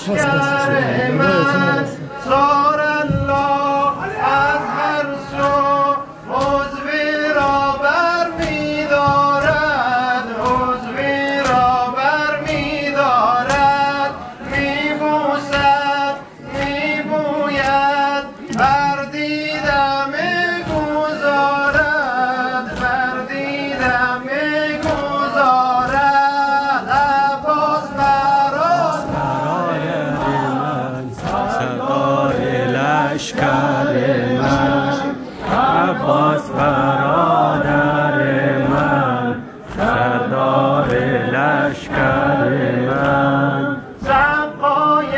لشکر من سار الله از هر سو عضوی را بر می دارد عضوی را بر می دارد می بوسد می بوید بر دیدم می گذارد بر دیدم می گذارد عباس برادر من سردار لشکر من عباس برادر من سردار لشکر من سقای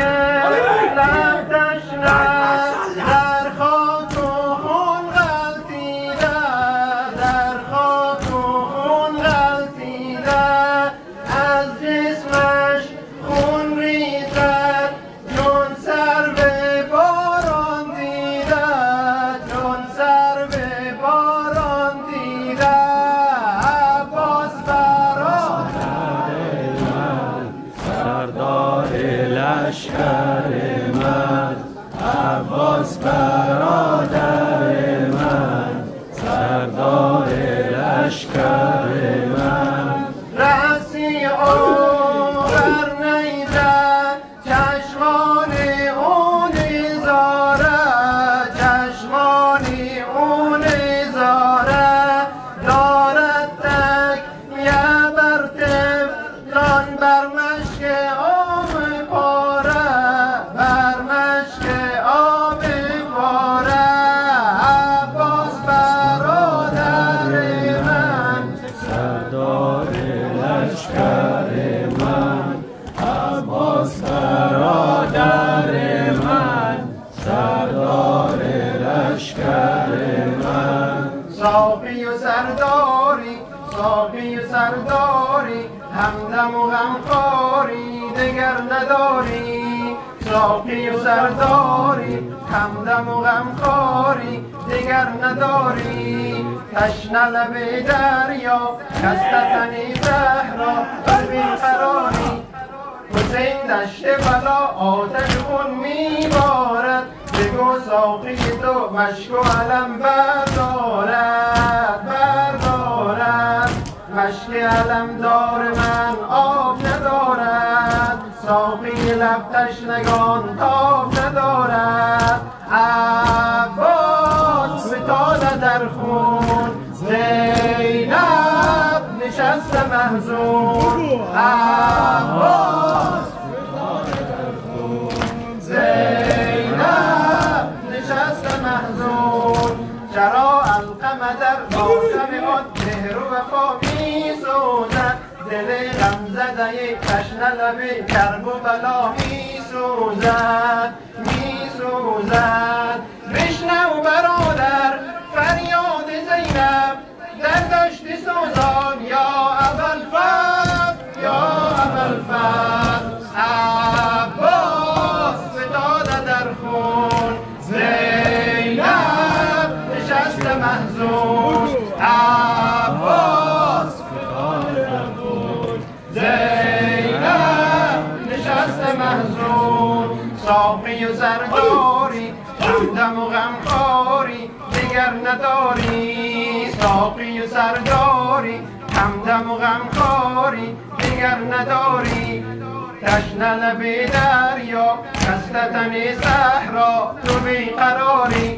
لب تشنه در خاک و خون غلطیده در خاک و خون غلطیده از جسمش خون ریزد چون سر به باران دیده چون سر به باران دیده عباس برادر من سردار لشکر من عباس برادر من سردار لشکر من رأسی او بر نیزد چشمان او نظاره چشمان او نظاره دارد تکیه بر طفلان بر مشک آب پاره بر مشک آب پاره عباس برادر من سردار لشکر من عباس برادر من سردار لشکر من ساقی و سرداری ساقی و سرداری همدم و غمخواری دگر نداری ساقی و سرداری همدم و غمخواری دگر نداری تشنه لب دریا خسته صحرا بر بیقراری حسین دشت بلا آتش خون میبارد بگو ساقی تو مشک و علم بردارد بردارد مشک علم دار من آب ندارد ساقی لب تشنگان تاب ندارد عباس فتاده در خون زینب نشسته محزون عباس فتاده در خون زینب نشسته محزون چرا القمدر باطم آن مهر و وفا می سوزد دل غم زده تشنه لب کرب و بلا می سوزد می سوزد بشنو برادر فریاد زینب در دشت سوزان یا ابوالفضل یا ابوالفضل عباس فتاده در خون زینب نشسته محزون عباس فتاده در خون زینب نشسته محزون ساقی و سرداری همدم و غمخواری دگر نداری ساقی و سرداری همدم و غمخواری دگر نداری تشنه لب دریا خسته تن صحرا تو بیقراری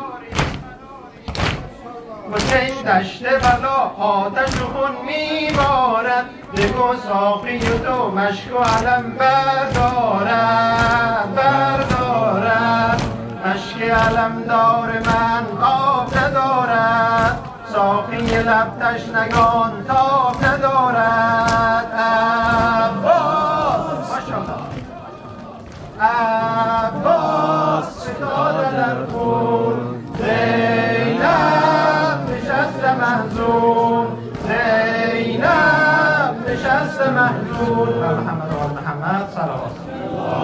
حسین دشت بلا آتش و خون میبارد بگو ساقی و تو مشک و علم بردارد بردارد مشک علم دار من آب ندارد ساقی لب تشنگان تاب ندارد